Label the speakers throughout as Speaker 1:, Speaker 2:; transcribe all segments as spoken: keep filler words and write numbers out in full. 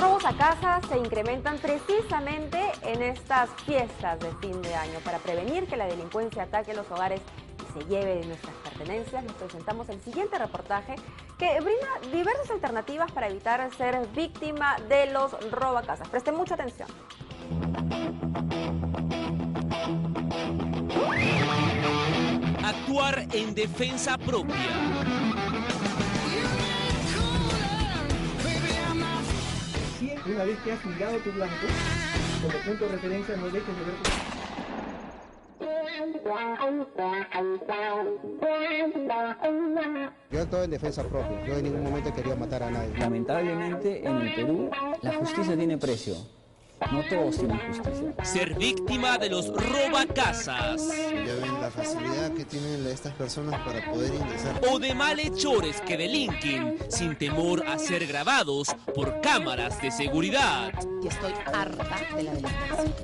Speaker 1: robos a casa se incrementan precisamente en estas fiestas de fin de año. Para prevenir que la delincuencia ataque los hogares y se lleve de nuestras pertenencias, les presentamos el siguiente reportaje que brinda diversas alternativas para evitar ser víctima de los robacasas. Presten mucha atención.
Speaker 2: Actuar en defensa propia.
Speaker 3: Una vez que has mirado tu blanco, como punto de referencia no dejes de ver tu...
Speaker 4: Yo actuaba en defensa propia, yo en ningún momento quería matar a nadie.
Speaker 5: Lamentablemente en el Perú la justicia tiene precio. No todos tienen justicia.
Speaker 2: Ser víctima de los robacasas.
Speaker 4: Ya ven la facilidad que tienen estas personas para poder ingresar.
Speaker 2: O de malhechores que delinquen sin temor a ser grabados por cámaras de seguridad.
Speaker 6: Y estoy harta de la delincuencia.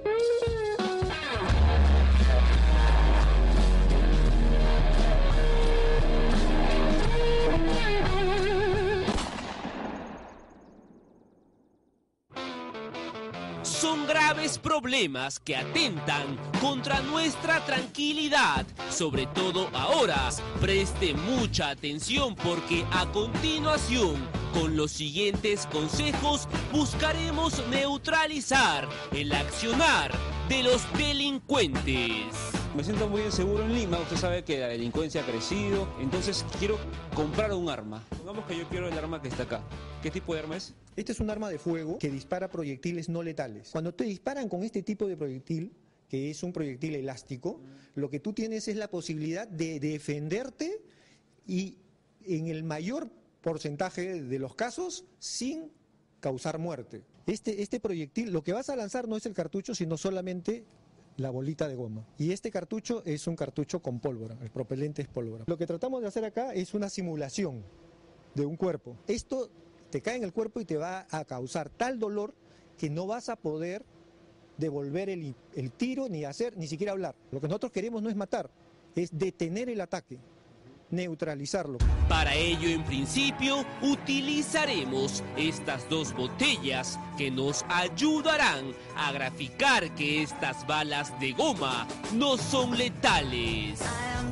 Speaker 2: Son graves problemas que atentan contra nuestra tranquilidad, sobre todo ahora. Preste mucha atención porque a continuación, con los siguientes consejos, buscaremos neutralizar el accionar de los delincuentes.
Speaker 7: Me siento muy inseguro en Lima, usted sabe que la delincuencia ha crecido, entonces quiero comprar un arma. Pongamos que yo quiero el arma que está acá. ¿Qué tipo de arma es?
Speaker 3: Este es un arma de fuego que dispara proyectiles no letales. Cuando te disparan con este tipo de proyectil, que es un proyectil elástico, lo que tú tienes es la posibilidad de defenderte y en el mayor porcentaje de los casos sin causar muerte. Este, este proyectil, lo que vas a lanzar no es el cartucho, sino solamente la bolita de goma. Y este cartucho es un cartucho con pólvora, el propelente es pólvora. Lo que tratamos de hacer acá es una simulación de un cuerpo. Esto te cae en el cuerpo y te va a causar tal dolor que no vas a poder devolver el, el tiro, ni hacer, ni siquiera hablar. Lo que nosotros queremos no es matar, es detener el ataque, neutralizarlo.
Speaker 2: Para ello, en principio, utilizaremos estas dos botellas que nos ayudarán a graficar que estas balas de goma no son letales.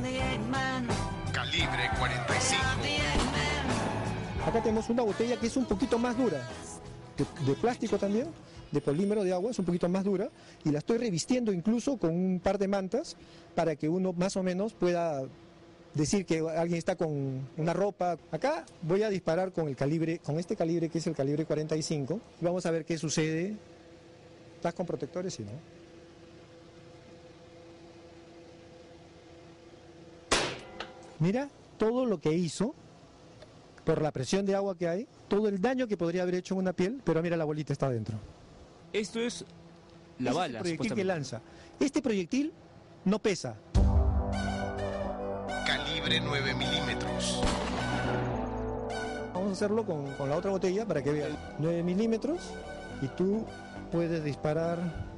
Speaker 8: Calibre cuarenta y cinco.
Speaker 3: Acá tenemos una botella que es un poquito más dura, de, de plástico también, de polímero de agua, es un poquito más dura, y la estoy revistiendo incluso con un par de mantas para que uno más o menos pueda decir que alguien está con una ropa. Acá voy a disparar con el calibre, con este calibre que es el calibre cuarenta y cinco, y vamos a ver qué sucede. ¿Estás con protectores? Sí, ¿no? Mira todo lo que hizo por la presión de agua que hay, todo el daño que podría haber hecho en una piel, pero mira, la bolita está adentro.
Speaker 7: Esto es la
Speaker 3: Ese
Speaker 7: bala,
Speaker 3: es el proyectil que lanza. Este proyectil no pesa.
Speaker 8: Calibre nueve milímetros.
Speaker 3: Vamos a hacerlo con, con la otra botella para que vean. nueve milímetros y tú puedes disparar.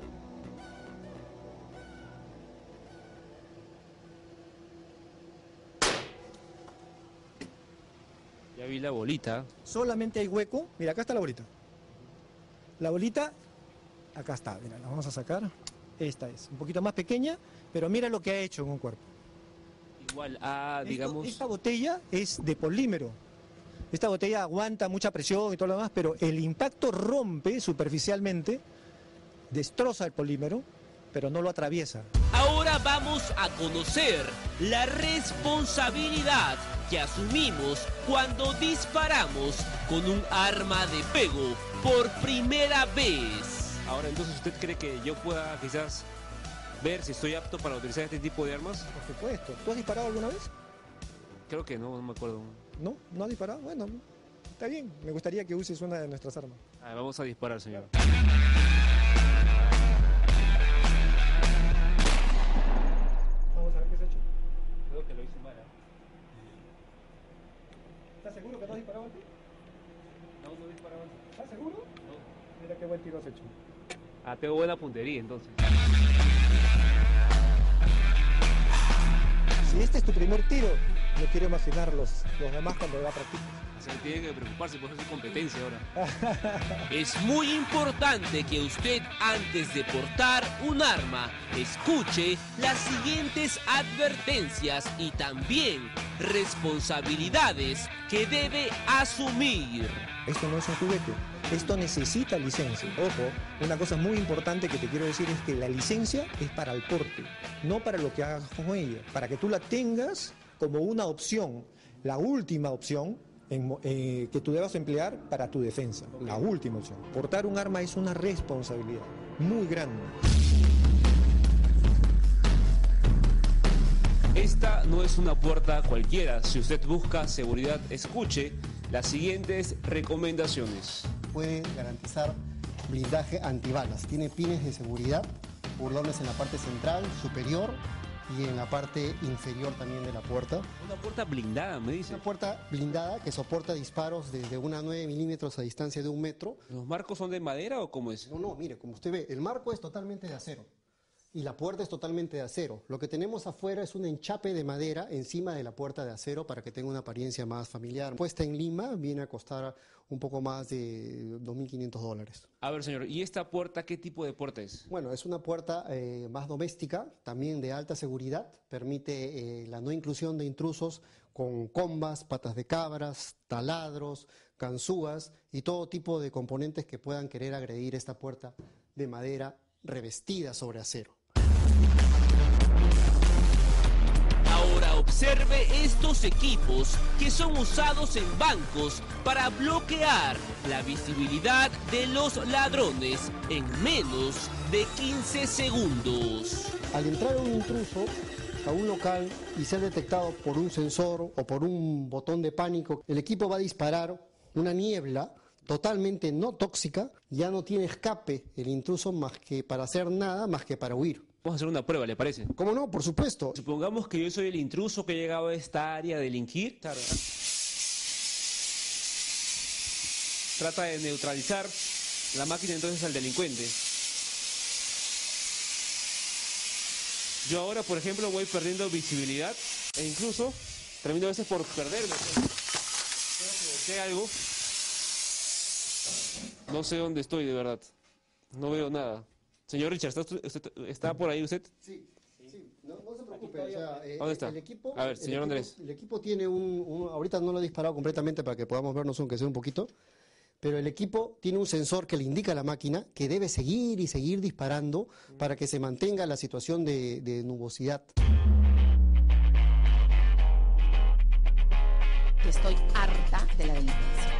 Speaker 7: Ya vi la bolita.
Speaker 3: Solamente hay hueco. Mira, acá está la bolita. La bolita, acá está. Mira, la vamos a sacar. Esta es un poquito más pequeña, pero mira lo que ha hecho en un cuerpo.
Speaker 7: Igual a, digamos...
Speaker 3: Esto, esta botella es de polímero. Esta botella aguanta mucha presión y todo lo demás, pero el impacto rompe superficialmente, destroza el polímero, pero no lo atraviesa.
Speaker 2: Ahora vamos a conocer la responsabilidad que asumimos cuando disparamos con un arma de fuego por primera vez.
Speaker 7: Ahora, entonces, ¿usted cree que yo pueda quizás ver si estoy apto para utilizar este tipo de armas?
Speaker 3: Por supuesto. ¿Tú has disparado alguna vez?
Speaker 7: Creo que no, no me acuerdo.
Speaker 3: ¿No? ¿No has disparado? Bueno, está bien. Me gustaría que uses una de nuestras armas.
Speaker 7: A ver, vamos a disparar, señor.
Speaker 3: Vamos a ver qué se ha hecho.
Speaker 7: Creo que lo hice mal.
Speaker 3: ¿Estás seguro que no has disparado antes?
Speaker 7: No, no he disparado antes.
Speaker 3: ¿Estás seguro?
Speaker 7: No.
Speaker 3: Mira qué buen tiro has hecho.
Speaker 7: Ah, tengo buena puntería, entonces.
Speaker 3: Si este es tu primer tiro, No quiero imaginar los, los demás cuando va a practicar.
Speaker 7: Se tiene que preocuparse por hacer competencia ahora.
Speaker 2: Es muy importante que usted, antes de portar un arma, escuche las siguientes advertencias y también responsabilidades que debe asumir.
Speaker 3: Esto no es un juguete, esto necesita licencia. Ojo, una cosa muy importante que te quiero decir es que la licencia es para el porte, no para lo que hagas con ella, para que tú la tengas como una opción, la última opción en, eh, que tú debas emplear para tu defensa, la última opción. Portar un arma es una responsabilidad muy grande.
Speaker 7: Esta no es una puerta cualquiera. Si usted busca seguridad, escuche las siguientes recomendaciones.
Speaker 9: Puede garantizar blindaje antibalas. Tiene pines de seguridad, burlones en la parte central, superior y en la parte inferior también de la puerta.
Speaker 7: Una puerta blindada, me dice.
Speaker 9: Una puerta blindada que soporta disparos desde una nueve milímetros a distancia de un metro.
Speaker 7: ¿Los marcos son de madera o cómo es?
Speaker 9: No, no, mire, como usted ve, el marco es totalmente de acero. Y la puerta es totalmente de acero. Lo que tenemos afuera es un enchape de madera encima de la puerta de acero para que tenga una apariencia más familiar. Puesta en Lima viene a costar un poco más de dos mil quinientos dólares.
Speaker 7: A ver, señor, ¿y esta puerta qué tipo de puerta es?
Speaker 9: Bueno, es una puerta eh, más doméstica, también de alta seguridad. Permite eh, la no inclusión de intrusos con combas, patas de cabras, taladros, ganzúas y todo tipo de componentes que puedan querer agredir esta puerta de madera revestida sobre acero.
Speaker 2: Ahora observe estos equipos que son usados en bancos para bloquear la visibilidad de los ladrones en menos de quince segundos.
Speaker 9: Al entrar un intruso a un local y ser detectado por un sensor o por un botón de pánico, el equipo va a disparar una niebla totalmente no tóxica, ya no tiene escape el intruso más que para hacer nada, más que para huir.
Speaker 7: Vamos a hacer una prueba, ¿le parece?
Speaker 9: ¿Cómo no? Por supuesto.
Speaker 7: Supongamos que yo soy el intruso que ha llegado a esta área a delinquir. Trata de neutralizar la máquina entonces al delincuente. Yo ahora, por ejemplo, voy perdiendo visibilidad e incluso termino a veces por perderme. Provoqué algo. No sé dónde estoy, de verdad. No veo nada. Señor Richard, ¿está, usted, ¿está por ahí usted?
Speaker 9: Sí, sí. No, no se preocupe. O sea, eh,
Speaker 7: ¿Dónde está?
Speaker 9: El equipo,
Speaker 7: a ver, señor
Speaker 9: el equipo,
Speaker 7: Andrés.
Speaker 9: El equipo tiene un, un... Ahorita no lo he disparado completamente para que podamos vernos aunque sea un poquito. Pero el equipo tiene un sensor que le indica a la máquina que debe seguir y seguir disparando para que se mantenga la situación de, de nubosidad.
Speaker 6: Estoy harta de la delincuencia.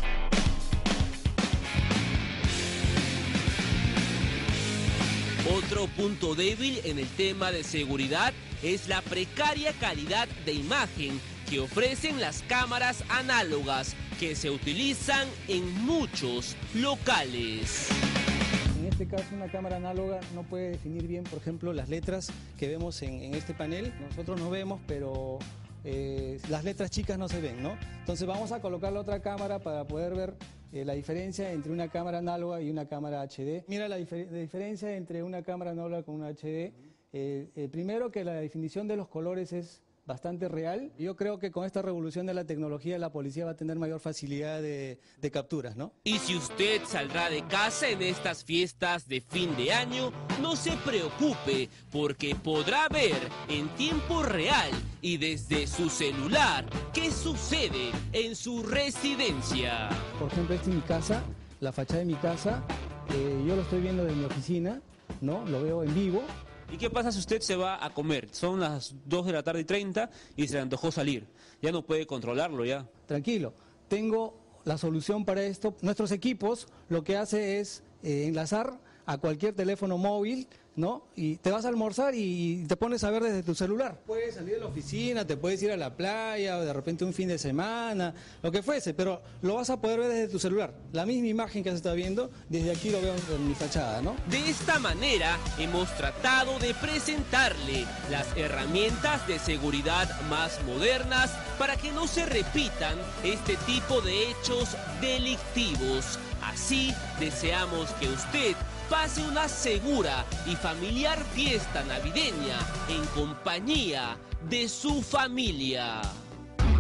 Speaker 2: Otro punto débil en el tema de seguridad es la precaria calidad de imagen que ofrecen las cámaras análogas que se utilizan en muchos locales.
Speaker 10: En este caso, una cámara análoga no puede definir bien, por ejemplo, las letras que vemos en, en este panel. Nosotros no vemos, pero eh, las letras chicas no se ven, ¿no? Entonces vamos a colocar la otra cámara para poder ver eh, la diferencia entre una cámara análoga y una cámara H D. Mira la, difer la diferencia entre una cámara análoga con una H D. Eh, eh, primero que la definición de los colores es bastante real. Yo creo que con esta revolución de la tecnología la policía va a tener mayor facilidad de, de capturas, ¿no?
Speaker 2: Y si usted saldrá de casa en estas fiestas de fin de año, no se preocupe, porque podrá ver en tiempo real y desde su celular qué sucede en su residencia.
Speaker 10: Por ejemplo, esta es mi casa, la fachada de mi casa, eh, yo lo estoy viendo desde mi oficina, ¿no? Lo veo en vivo.
Speaker 7: ¿Y qué pasa si usted se va a comer? Son las dos de la tarde y treinta y se le antojó salir. Ya no puede controlarlo ya.
Speaker 10: Tranquilo, tengo la solución para esto. Nuestros equipos lo que hace es eh, enlazar a cualquier teléfono móvil, ¿no? Y te vas a almorzar y te pones a ver desde tu celular. Puedes salir de la oficina, te puedes ir a la playa, o de repente un fin de semana, lo que fuese, pero lo vas a poder ver desde tu celular. La misma imagen que se está viendo, desde aquí lo veo en mi fachada, ¿no?
Speaker 2: De esta manera hemos tratado de presentarle las herramientas de seguridad más modernas para que no se repitan este tipo de hechos delictivos. Así deseamos que usted pase una segura y familiar fiesta navideña en compañía de su familia.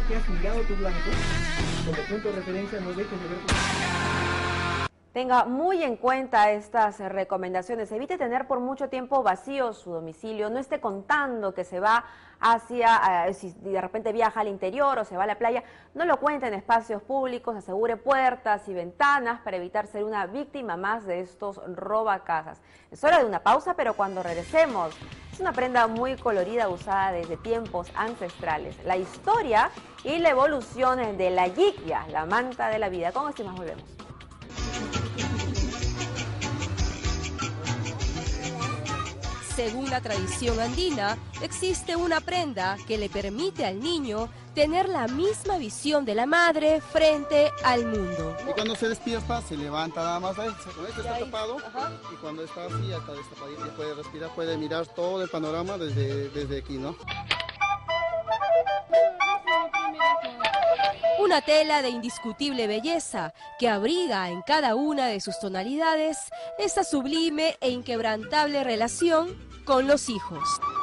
Speaker 3: que has mirado tu blanco, como punto de referencia no dejes de ver tu...
Speaker 1: Tenga muy en cuenta estas recomendaciones. Evite tener por mucho tiempo vacío su domicilio. No esté contando que se va hacia, eh, si de repente viaja al interior o se va a la playa. No lo cuente en espacios públicos. Asegure puertas y ventanas para evitar ser una víctima más de estos robacasas. Es hora de una pausa, pero cuando regresemos, es una prenda muy colorida usada desde tiempos ancestrales. La historia y la evolución de la yikya, la manta de la vida. Con esto y más volvemos.
Speaker 11: Según la tradición andina, existe una prenda que le permite al niño tener la misma visión de la madre frente al mundo.
Speaker 12: Y cuando se despierta, se levanta nada más, con este está tapado, y cuando está así, ya está destapadito, ya puede respirar, puede mirar todo el panorama desde, desde aquí, ¿no?
Speaker 11: Una tela de indiscutible belleza que abriga en cada una de sus tonalidades esa sublime e inquebrantable relación con los hijos.